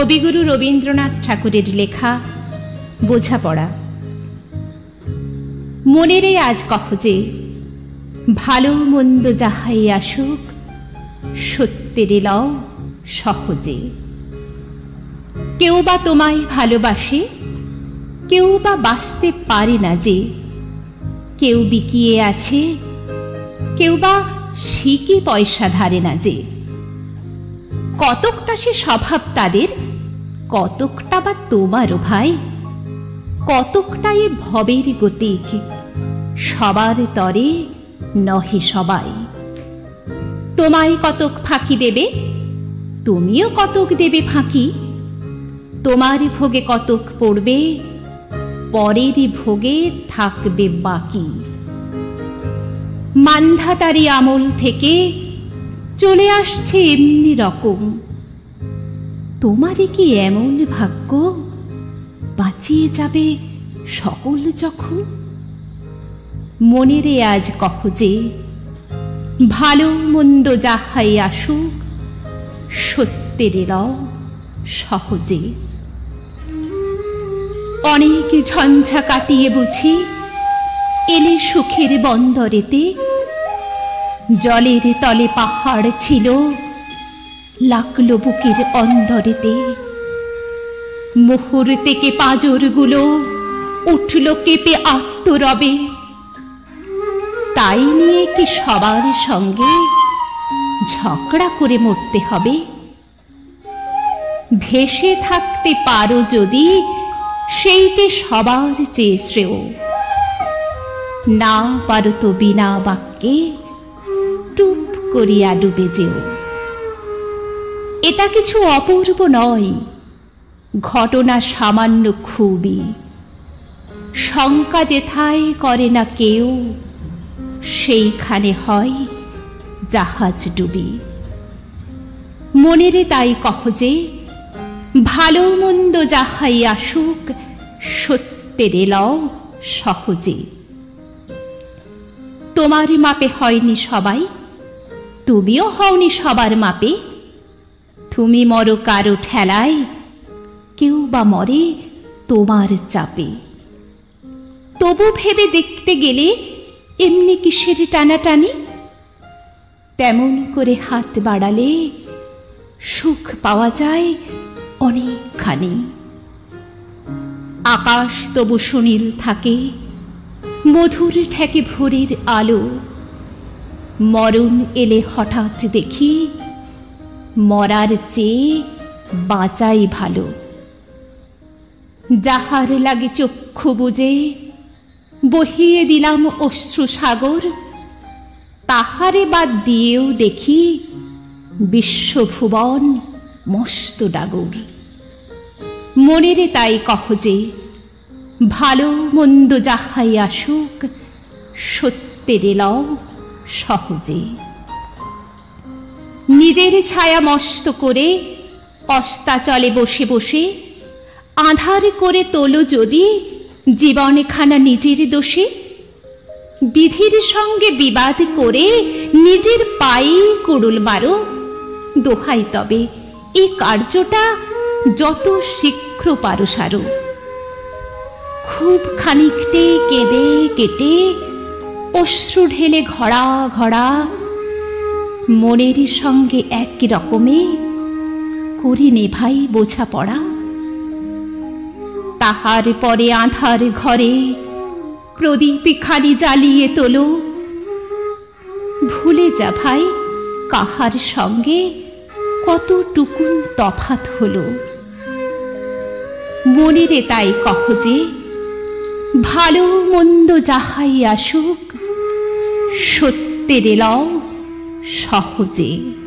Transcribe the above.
কবিগুরু রবীন্দ্রনাথ ঠাকুরের লেখা বোঝাপড়া। মনেরে আজ কহ যে, ভালো মন্দ যাহাই আসুক, সত্যেরে লও সহজে। কেউ বা তোমায় ভালোবাসে, কেউ বা বাসতে পারে না যে। কেউ বিকিয়ে আছে, কেউ বা শিকি পয়সা ধারে না যে। কতকটা সে স্বভাব তাদের, কতকটা বা তোমারও ভাই। কতকটা এ ভবের গতিক, সবার তরে নহে সবাই। তোমায় কতক ফাঁকি দেবে, তুমিও কতক দেবে ফাঁকি। তোমার ভোগে কতক পড়বে, পরের ভোগে থাকবে বাকি। মান্ধাতারি আমল থেকে চলে আসছে এমনি রকম। তোমারে কি এমন ভাগ্য, বাঁচিয়ে যাবে সকল যখন? মনেরে আজ কহ যে, ভালো মন্দ যাহাই আসুক, সত্যেরে লও সহজে। অনেক ঝঞ্ঝা কাটিয়ে বুঝি এলে সুখের বন্দরেতে। জলের তলে পাহাড় ছিল, লাগলো বুকের অন্দরেতে। মোহর থেকে পাঁজরগুলো উঠল কেঁপে আত্মরবে। তাই নিয়ে কি সবার সঙ্গে ঝগড়া করে মরতে হবে? ভেসে থাকতে পারো যদি, সেইটে সবার চেয়ে শ্রেয়। না পারো তো বিনা বাক্যে টুপ করিয়া ডুবে যেও। এটা কিছু অপূর্ব নয়, ঘটনা সামান্য খুবই। শঙ্কা যেথায় করে না কেউ, সেইখানে হয় জাহাজ ডুবি। মনেরে তাই কহ যে, ভালো মন্দ যাহাই আসুক, সত্যেরে লও সহজে। তোমার মাপে হয়নি সবাই, তুমিও হওনি সবার মাপে। তুমি মরো কারো ঠেলায়, কেউ বা মরে তোমার চাপে। তবু ভেবে দেখতে গেলে এমনি কিসের টানাটানি? তেমন করে হাত বাড়ালে সুখ পাওয়া যায় অনেকখানি। আকাশ তবু সুনীল থাকে, মধুর ঠেকে ভোরের আলো। মরণ এলে হঠাৎ দেখি, মরার চেয়ে বাঁচাই ভালো। যাহার লাগে চক্ষু বুজে বহিয়ে দিলাম অশ্রু সাগর, তাহারে বাদ দিয়েও দেখি বিশ্বভুবন মস্ত ডাগর। মনেরে তাই কহ যে, ভালো মন্দ যাহাই আসুক, সত্যেরে লও সহজে। নিজের ছায়া মস্ত করে অস্তাচলে বসে বসে আঁধার করে তোলো যদি জীবনখানা নিজের দোষে। বিধির সঙ্গে বিবাদ করে নিজের পায়ে কুড়ুল মারো। দোহাই তবে এই কার্যটা যত শীঘ্র পারো সারো। খুব খানিকটে কেঁদে কেটে অশ্রু ঢেলে ঘড়া ঘড়া, মনের সঙ্গে এক রকমে করি নে ভাই বোঝাপড়া। তাহার পরে আঁধার ঘরে প্রদীপ খানি জ্বালিয়ে তোলো। ভুলে যা ভাই কাহার সঙ্গে কতটুকুন তফাৎ হলো। মনেরে তাই কহ যে, ভালো মন্দ যাহাই আসুক, সত্যেরে লও সহজে।